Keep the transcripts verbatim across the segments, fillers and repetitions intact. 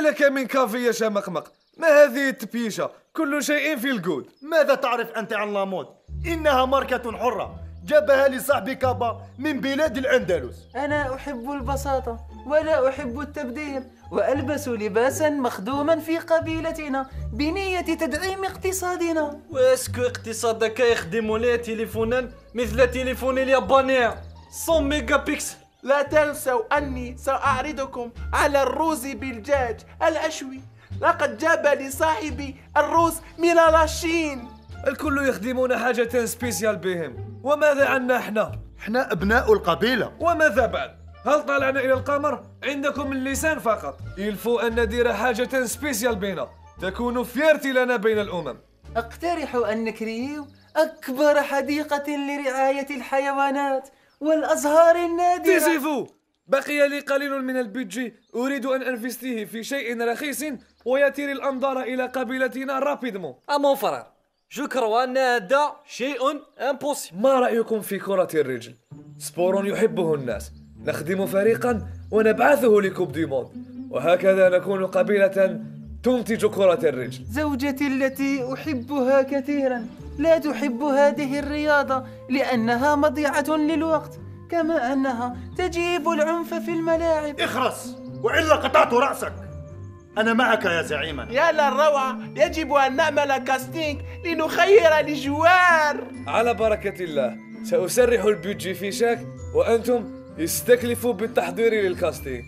لك من كافي يا شمقمق؟ ما هذه التبيشة؟ كل شيء في الجود. ماذا تعرف أنت عن لامود؟ إنها ماركة حرة جابها لصاحبي كابا من بلاد الأندلس. أنا أحب البساطة ولا أحب التبذير، وألبس لباسا مخدوما في قبيلتنا بنية تدعيم اقتصادنا. واسكو اقتصادك يخدم لي تليفونا مثل تليفون اليابانية مية ميجا بكسل؟ لا تنسوا أني سأعرضكم على الروز بالدجاج الأشوي، لقد جاب لصاحبي الروز من لاشين. الكل يخدمون حاجة سبيسيال بهم، وماذا عنا احنا؟ احنا أبناء القبيلة. وماذا بعد؟ هل طلعنا إلى القمر؟ عندكم اللسان فقط. يلفو أن ندير حاجة سبيسيال بنا تكون فيرتي لنا بين الأمم. أقترح أن نكريو أكبر حديقة لرعاية الحيوانات والأزهار النادرة. تزيفو، بقي لي قليل من البيدجي، أريد أن أنفستيه في شيء رخيص ويثير الأنظار إلى قبيلتنا رابيدمون. أمون فرار، جو كروا أن هذا شيء امبوسيبل. ما رأيكم في كرة الرجل؟ سبور يحبه الناس، نخدم فريقا ونبعثه لكوب دي موند، وهكذا نكون قبيلة تنتج كرة الرجل. زوجتي التي أحبها كثيرا لا تحب هذه الرياضة لأنها مضيعة للوقت، كما أنها تجيب العنف في الملاعب. اخرس وإلا قطعت رأسك. أنا معك يا زعيمنا. يا للروعة، يجب أن نعمل كاستينج لنخير لجوار. على بركة الله، سأسرح البيدجي في شاك وأنتم استكلفوا بالتحضير للكاستينج.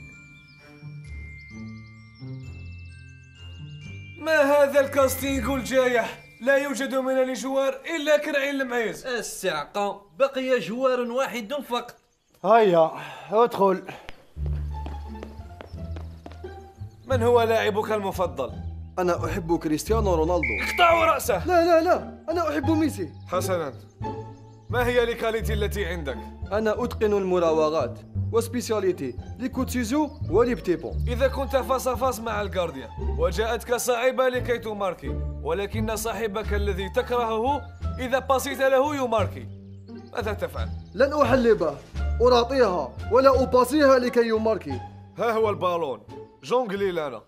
ما هذا الكاستينج الجايح؟ لا يوجد من الجوار إلا كرعين المعيز. السعقة، بقي جوار واحد فقط. هيا ادخل. من هو لاعبك المفضل؟ أنا أحب كريستيانو رونالدو. اقطعوا رأسه. لا لا لا، أنا أحب ميسي. حسنا، ما هي الكاليتي التي عندك؟ أنا أتقن المراوغات وسبيسياليتي لكوتسيزو ولبتيبون. إذا كنت فاس فاس مع الجارديان وجاءتك صعيبة لكي تماركي، ولكن صاحبك الذي تكرهه إذا باسيت له يماركي، ماذا تفعل؟ لن أحلبه، أراطيها ولا أباصيها لكي يماركي. ها هو البالون، جونغلي لنا.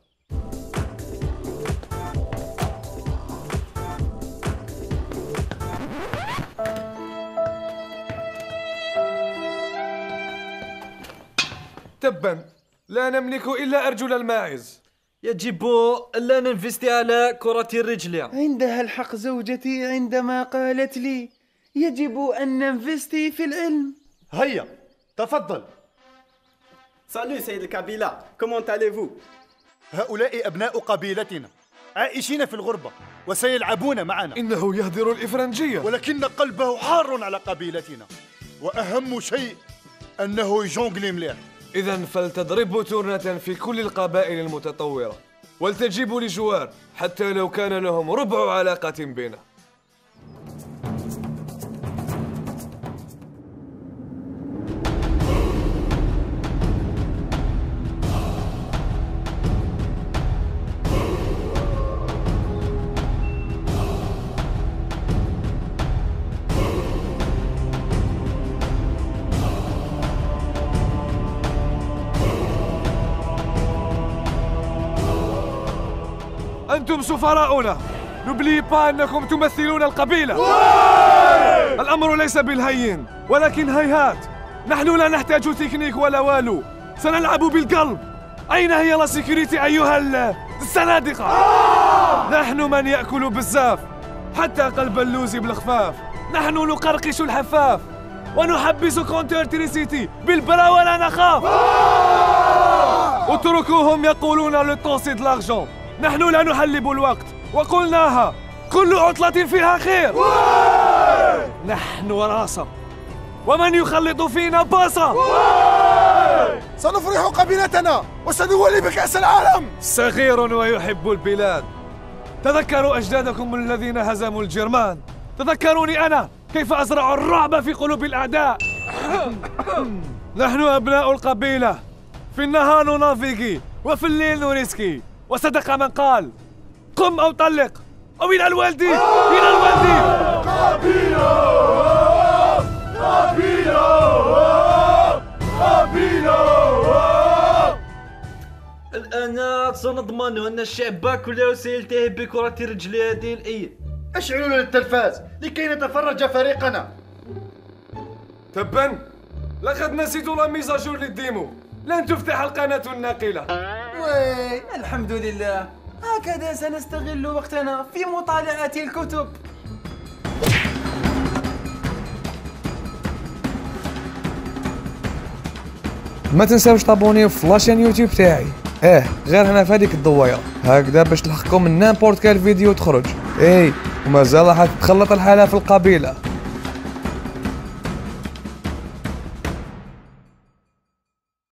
تبا، لا نملك إلا أرجل الماعز. يجب ألا ننفستي على كرة الرجل. عندها الحق زوجتي عندما قالت لي يجب أن ننفستي في العلم. هيا تفضل. سالو سيد الكابيلا، كومون تاليفو؟ هؤلاء أبناء قبيلتنا عائشين في الغربة وسيلعبون معنا. إنه يهدر الإفرنجية، ولكن قلبه حار على قبيلتنا، وأهم شيء أنه يجونغلي مليح. إذن فلتضربوا تورنة في كل القبائل المتطورة، ولتجيبوا لجوار حتى لو كان لهم ربع علاقة بنا. أنتم سفراؤنا، نبلي با أنكم تمثلون القبيلة. الأمر ليس بالهين، ولكن هيهات، نحن لا نحتاج تكنيك ولا والو، سنلعب بالقلب. أين هي لا سيكوريتي أيها الزنادقة؟ نحن من يأكل بزاف، حتى قلب اللوز بالخفاف. نحن نقرقش الحفاف ونحبس كونتر تريسيتي بالبلا ولا نخاف. اتركوهم يقولون للطوسي د لارجون، نحن لا نحلب الوقت وقلناها، كل عطلة فيها خير. نحن وراثة، ومن يخلط فينا باصة. سنفرح قبيلتنا وسنولي بكأس العالم. صغير ويحب البلاد، تذكروا أجدادكم الذين هزموا الجرمان، تذكروني أنا كيف أزرع الرعب في قلوب الأعداء. نحن أبناء القبيلة، في النهار ننافقي وفي الليل نريسكي، وصدق من قال قم أو طلق أو إلى الوالدي. إلى الوالدي. قبيلة قبيلة قبيلة. الآن نضمنوا ان الشعب كله سيلتهي بكرة رجلي هذه الأيد. اشعلوا للتلفاز لكي نتفرج فريقنا. تبا لقد نسيت لا ميزاجور للديمو، لن تفتح القناة الناقلة. وي الحمد لله، هكذا سنستغل وقتنا في مطالعة الكتب. ما تنساوش تابونيو في لاشين يوتيوب تاعي، اه غير هنا في هذيك الضويره هكذا باش تلحقكم من نامبورت كال فيديو تخرج. اي ومازال راح تتخلط الحاله في القبيله.